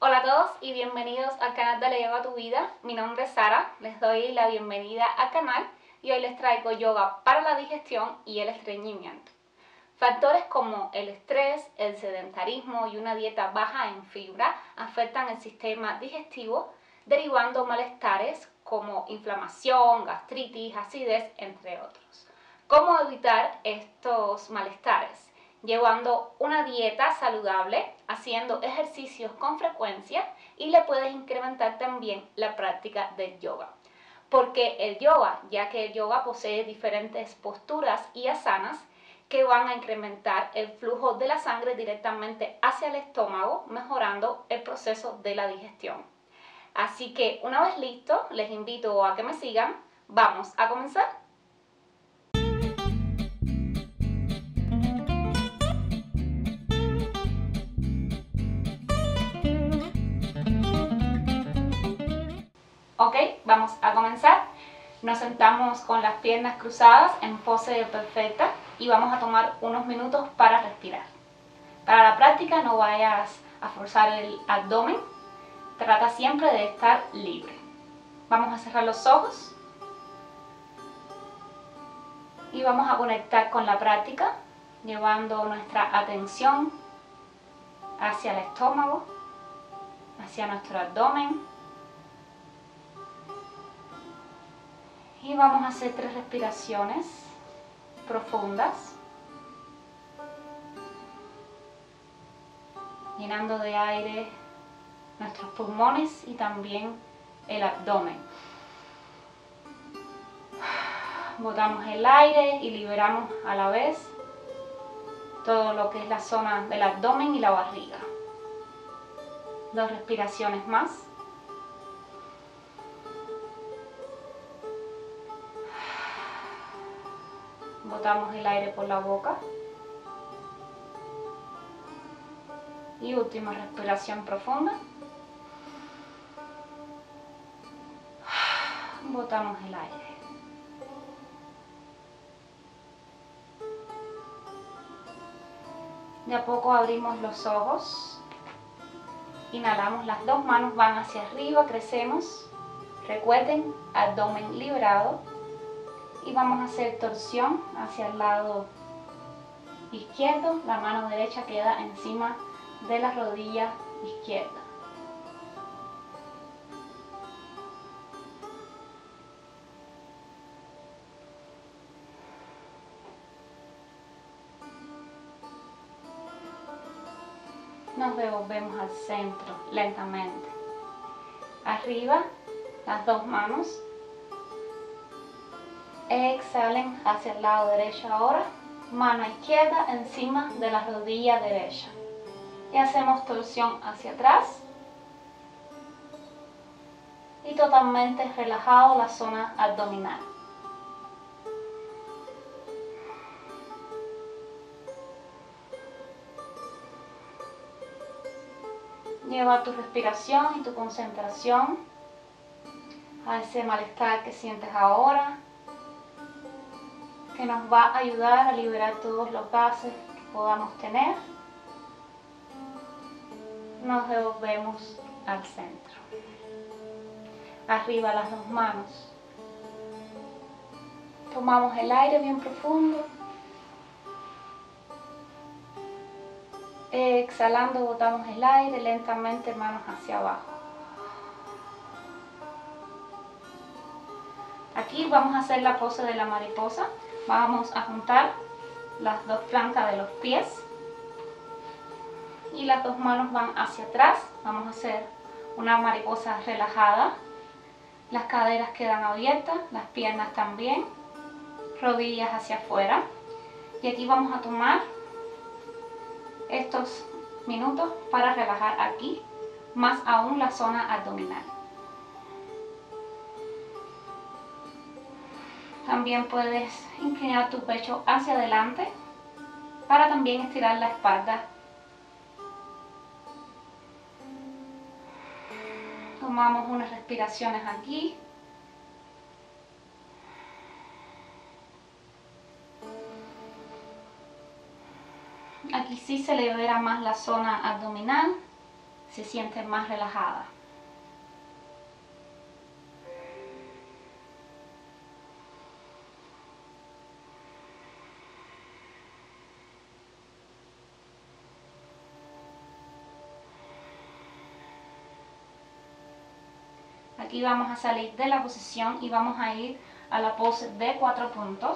Hola a todos y bienvenidos al canal de Yoga a tu Vida. Mi nombre es Sara, les doy la bienvenida al canal y hoy les traigo yoga para la digestión y el estreñimiento. Factores como el estrés, el sedentarismo y una dieta baja en fibra afectan el sistema digestivo, derivando malestares como inflamación, gastritis, acidez, entre otros. ¿Cómo evitar estos malestares? Llevando una dieta saludable, haciendo ejercicios con frecuencia y le puedes incrementar también la práctica del yoga. Porque el yoga, ya que el yoga posee diferentes posturas y asanas que van a incrementar el flujo de la sangre directamente hacia el estómago, mejorando el proceso de la digestión. Así que una vez listo, les invito a que me sigan. Vamos a comenzar. Ok, vamos a comenzar. Nos sentamos con las piernas cruzadas en pose perfecta y vamos a tomar unos minutos para respirar. Para la práctica no vayas a forzar el abdomen, trata siempre de estar libre. Vamos a cerrar los ojos y vamos a conectar con la práctica, llevando nuestra atención hacia el estómago, hacia nuestro abdomen. Y vamos a hacer 3 respiraciones profundas, llenando de aire nuestros pulmones y también el abdomen. Botamos el aire y liberamos a la vez todo lo que es la zona del abdomen y la barriga. 2 respiraciones más. Botamos el aire por la boca. Y última respiración profunda. Botamos el aire. De a poco abrimos los ojos. Inhalamos, las 2 manos van hacia arriba, crecemos. Recuerden, abdomen liberado. Y vamos a hacer torsión hacia el lado izquierdo. La mano derecha queda encima de la rodilla izquierda. Nos devolvemos al centro lentamente. Arriba, las 2 manos. Exhalen hacia el lado derecho ahora. Mano izquierda encima de la rodilla derecha. Y hacemos torsión hacia atrás. Y totalmente relajado la zona abdominal. Lleva tu respiración y tu concentración a ese malestar que sientes ahora, que nos va a ayudar a liberar todos los gases que podamos tener. Nos devolvemos al centro. Arriba las 2 manos. Tomamos el aire bien profundo. Exhalando, botamos el aire lentamente, manos hacia abajo. Aquí vamos a hacer la pose de la mariposa. Vamos a juntar las 2 plantas de los pies y las 2 manos van hacia atrás. Vamos a hacer una mariposa relajada. Las caderas quedan abiertas, las piernas también, rodillas hacia afuera. Y aquí vamos a tomar estos minutos para relajar aquí, más aún la zona abdominal. También puedes inclinar tu pecho hacia adelante para también estirar la espalda. Tomamos unas respiraciones aquí. Aquí sí se libera más la zona abdominal, se siente más relajada. Aquí vamos a salir de la posición y vamos a ir a la pose de 4 puntos.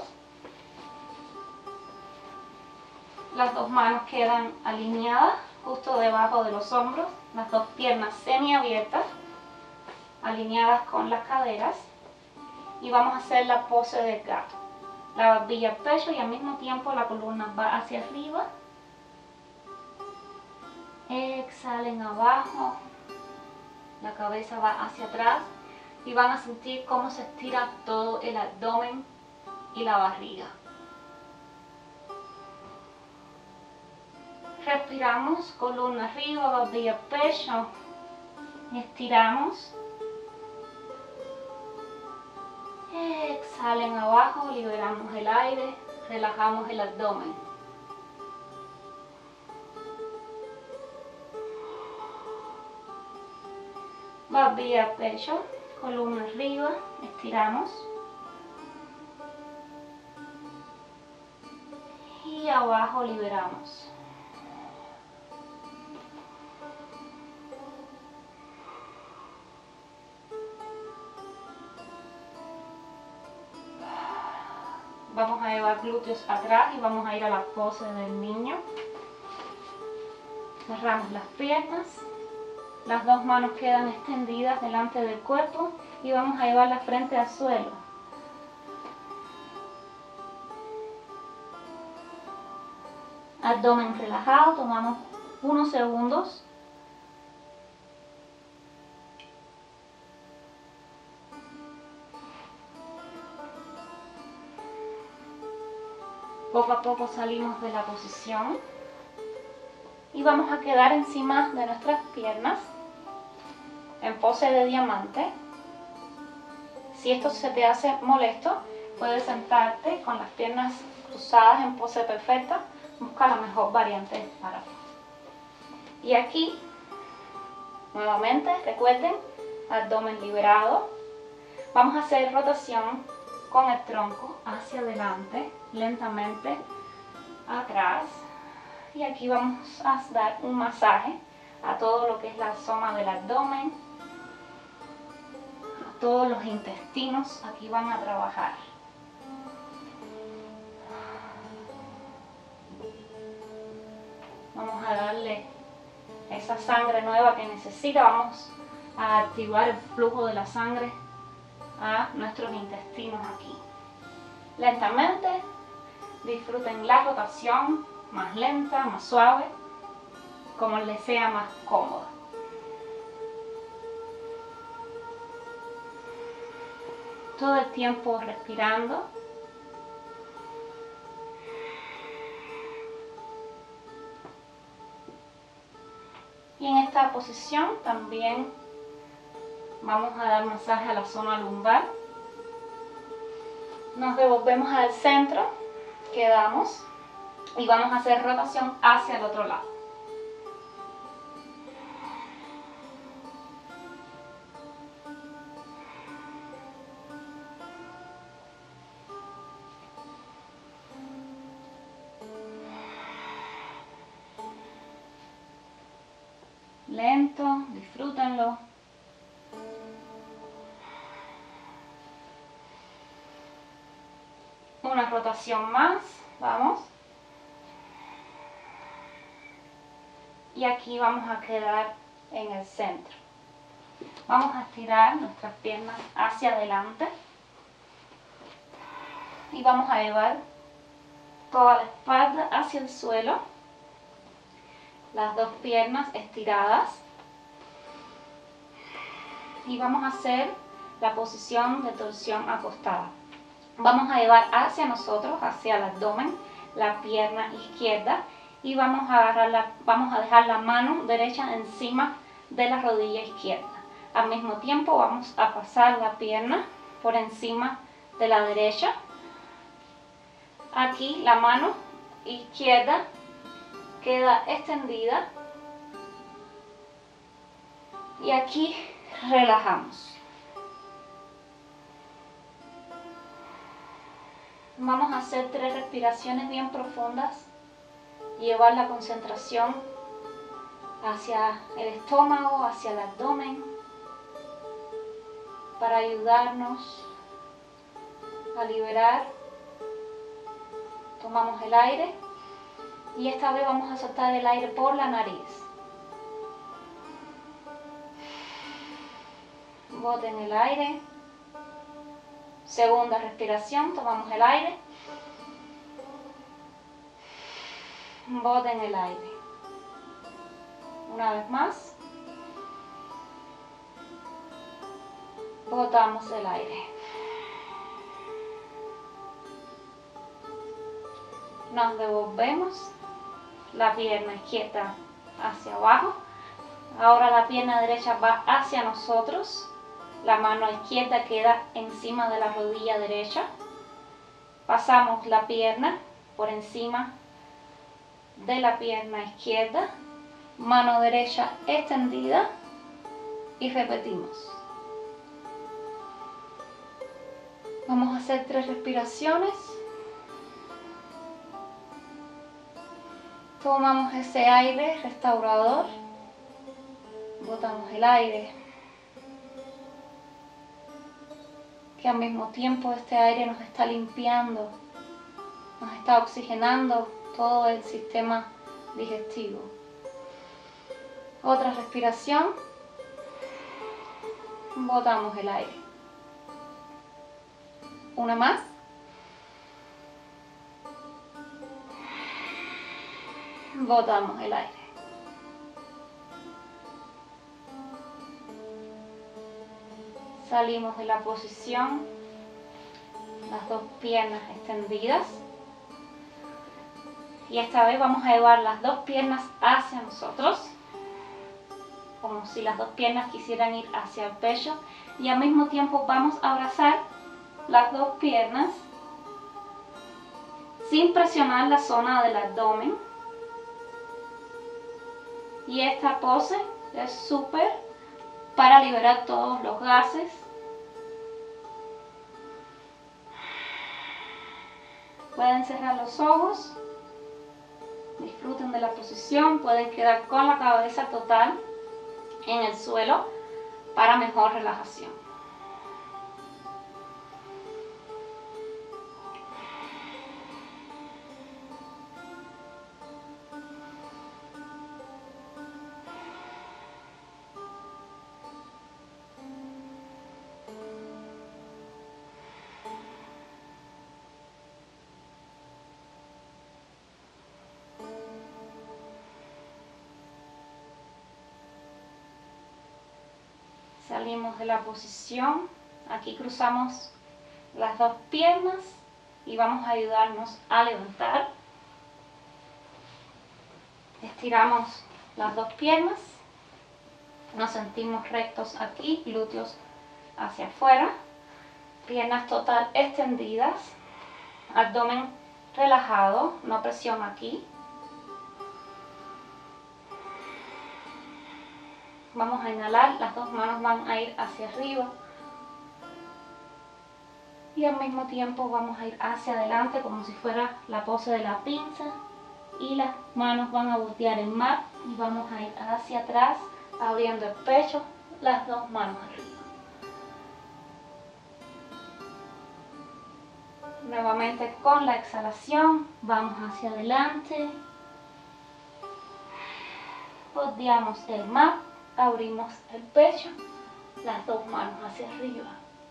Las dos manos quedan alineadas justo debajo de los hombros, las dos piernas semiabiertas, alineadas con las caderas, y vamos a hacer la pose del gato. La barbilla al pecho y al mismo tiempo la columna va hacia arriba. Exhalen abajo, la cabeza va hacia atrás y van a sentir cómo se estira todo el abdomen y la barriga. Respiramos, columna arriba, barbilla al pecho, estiramos. Exhalen abajo, liberamos el aire, relajamos el abdomen. Barbilla al pecho, columna arriba, estiramos. Y abajo liberamos. Vamos a llevar glúteos atrás y vamos a ir a la pose del niño. Cerramos las piernas. Las dos manos quedan extendidas delante del cuerpo y vamos a llevar la frente al suelo. Abdomen relajado, tomamos unos segundos. Poco a poco salimos de la posición y vamos a quedar encima de nuestras piernas en pose de diamante. Si esto se te hace molesto, puedes sentarte con las piernas cruzadas en pose perfecta. Busca la mejor variante para ti. Y aquí, nuevamente, recuerden, abdomen liberado. Vamos a hacer rotación con el tronco hacia adelante, lentamente atrás. Y aquí vamos a dar un masaje a todo lo que es la zona del abdomen, a todos los intestinos. Aquí van a trabajar. Vamos a darle esa sangre nueva que necesita. Vamos a activar el flujo de la sangre a nuestros intestinos aquí. Lentamente, disfruten la rotación, más lenta, más suave, como les sea más cómoda. Todo el tiempo respirando. Y en esta posición también vamos a dar masaje a la zona lumbar. Nos devolvemos al centro, quedamos y vamos a hacer rotación hacia el otro lado. Lento, disfrútenlo. Una rotación más, vamos. Y aquí vamos a quedar en el centro. Vamos a estirar nuestras piernas hacia adelante. Y vamos a llevar toda la espalda hacia el suelo. Las dos piernas estiradas. Y vamos a hacer la posición de torsión acostada. Vamos a llevar hacia nosotros, hacia el abdomen, la pierna izquierda y vamos a dejar la mano derecha encima de la rodilla izquierda. Al mismo tiempo vamos a pasar la pierna por encima de la derecha. Aquí la mano izquierda queda extendida Y aquí relajamos. Vamos a hacer 3 respiraciones bien profundas. Llevar la concentración hacia el estómago, hacia el abdomen, para ayudarnos a liberar. Tomamos el aire y esta vez vamos a soltar el aire por la nariz. Boten el aire. Segunda respiración, tomamos el aire. Boten el aire. Una vez más. Botamos el aire. Nos devolvemos. La pierna izquierda hacia abajo. Ahora la pierna derecha va hacia nosotros. La mano izquierda queda encima de la rodilla derecha. Pasamos la pierna por encima de la pierna izquierda. Mano derecha extendida. Y repetimos. Vamos a hacer 3 respiraciones. Tomamos ese aire restaurador. Botamos el aire. Que al mismo tiempo este aire nos está limpiando, nos está oxigenando todo el sistema digestivo. Otra respiración. Botamos el aire. Una más. Botamos el aire. Salimos de la posición, las 2 piernas extendidas. Y esta vez vamos a llevar las 2 piernas hacia nosotros, como si las 2 piernas quisieran ir hacia el pecho. Y al mismo tiempo vamos a abrazar las 2 piernas sin presionar la zona del abdomen. Y esta pose es súper para liberar todos los gases. Pueden cerrar los ojos. Disfruten de la posición. Pueden quedar con la cabeza total en el suelo para mejor relajación. Salimos de la posición, aquí cruzamos las 2 piernas y vamos a ayudarnos a levantar. Estiramos las 2 piernas, nos sentimos rectos aquí, glúteos hacia afuera, piernas total extendidas, abdomen relajado, no presión aquí. Vamos a inhalar, las 2 manos van a ir hacia arriba y al mismo tiempo vamos a ir hacia adelante como si fuera la pose de la pinza y las manos van a voltear el mat y vamos a ir hacia atrás abriendo el pecho, las 2 manos arriba. Nuevamente con la exhalación vamos hacia adelante, volteamos el mat. Abrimos el pecho, las 2 manos hacia arriba.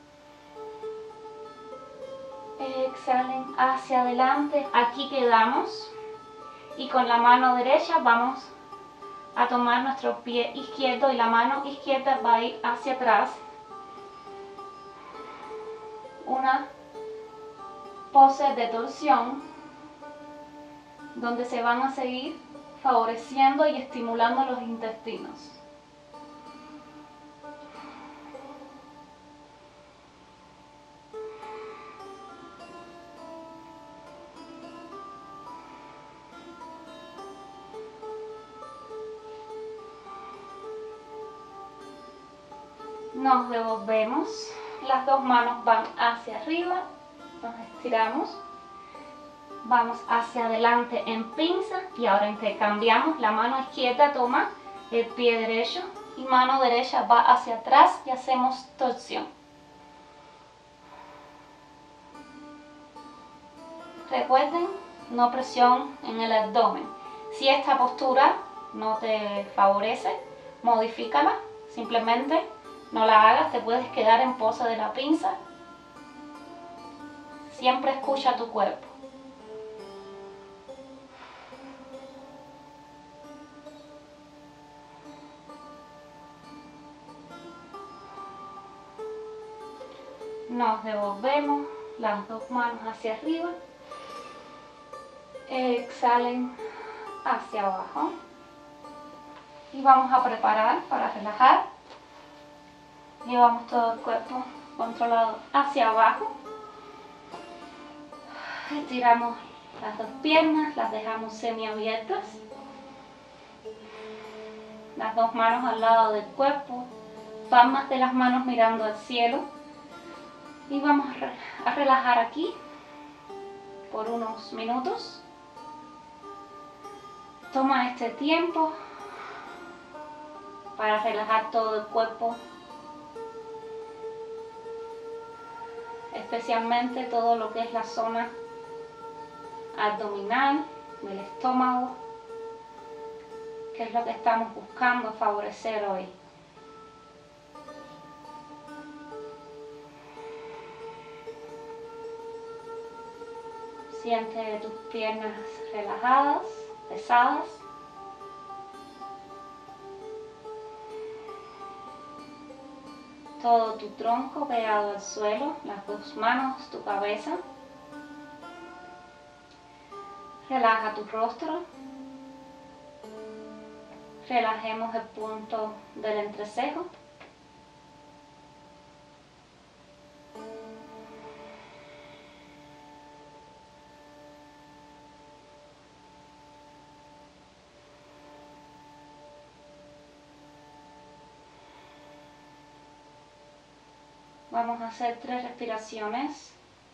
Exhalen hacia adelante, aquí quedamos. Y con la mano derecha vamos a tomar nuestro pie izquierdo y la mano izquierda va a ir hacia atrás. Una pose de torsión donde se van a seguir favoreciendo y estimulando los intestinos. Nos devolvemos, las dos manos van hacia arriba, nos estiramos, vamos hacia adelante en pinza y ahora intercambiamos. La mano izquierda toma el pie derecho y mano derecha va hacia atrás y hacemos torsión. Recuerden, no presión en el abdomen. Si esta postura no te favorece, modifícala, simplemente no la hagas, te puedes quedar en pose de la pinza. Siempre escucha tu cuerpo. Nos devolvemos, las dos manos hacia arriba. Exhalen hacia abajo. Y vamos a preparar para relajar. Llevamos todo el cuerpo controlado hacia abajo. Estiramos las dos piernas, las dejamos semiabiertas. Las dos manos al lado del cuerpo, palmas de las manos mirando al cielo. Y vamos a relajar aquí por unos minutos. Toma este tiempo para relajar todo el cuerpo, especialmente todo lo que es la zona abdominal del estómago, que es lo que estamos buscando favorecer hoy. Siente tus piernas relajadas, pesadas. Todo tu tronco pegado al suelo, las dos manos, tu cabeza. Relaja tu rostro. Relajemos el punto del entrecejo. Vamos a hacer 3 respiraciones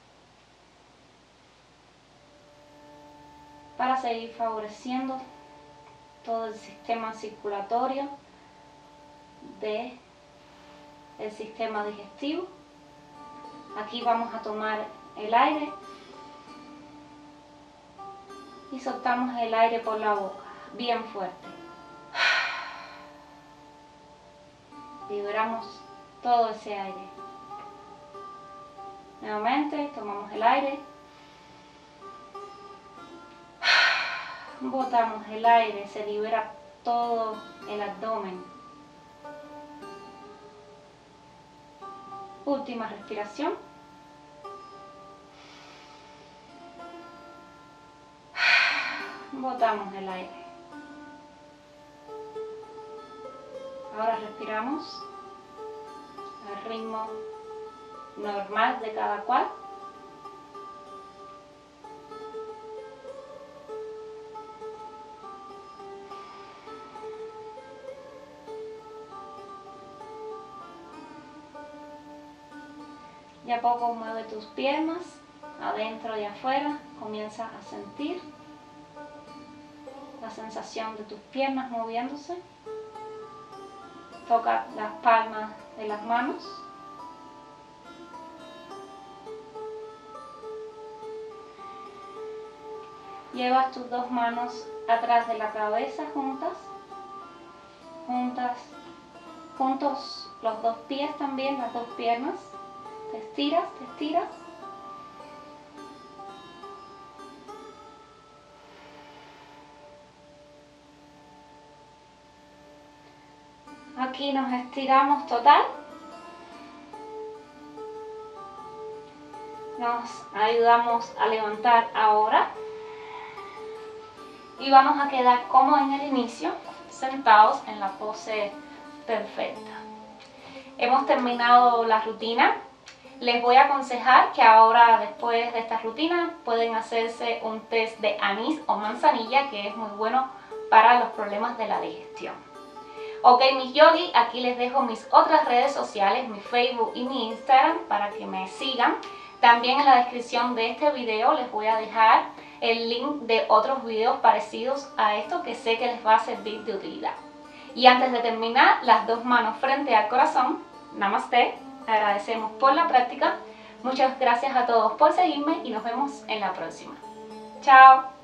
para seguir favoreciendo todo el sistema circulatorio del sistema digestivo. Aquí vamos a tomar el aire y soltamos el aire por la boca, bien fuerte. Liberamos todo ese aire. Nuevamente tomamos el aire, botamos el aire, se libera todo el abdomen. Última respiración. Botamos el aire. Ahora respiramos al ritmo normal de cada cual. Y a poco mueve tus piernas adentro y afuera, comienza a sentir la sensación de tus piernas moviéndose. Toca las palmas de las manos. Llevas tus dos manos atrás de la cabeza juntos los dos pies también, las dos piernas. Te estiras, te estiras. Aquí nos estiramos total. Nos ayudamos a levantar ahora. Y vamos a quedar como en el inicio, sentados en la pose perfecta. Hemos terminado la rutina. Les voy a aconsejar que ahora, después de esta rutina, pueden hacerse un test de anís o manzanilla, que es muy bueno para los problemas de la digestión. Ok, mis yogis, aquí les dejo mis otras redes sociales, mi Facebook y mi Instagram para que me sigan. También en la descripción de este video les voy a dejar el link de otros videos parecidos a esto que sé que les va a servir de utilidad. Y antes de terminar, las dos manos frente al corazón. Namaste. Agradecemos por la práctica. Muchas gracias a todos por seguirme y nos vemos en la próxima. Chao.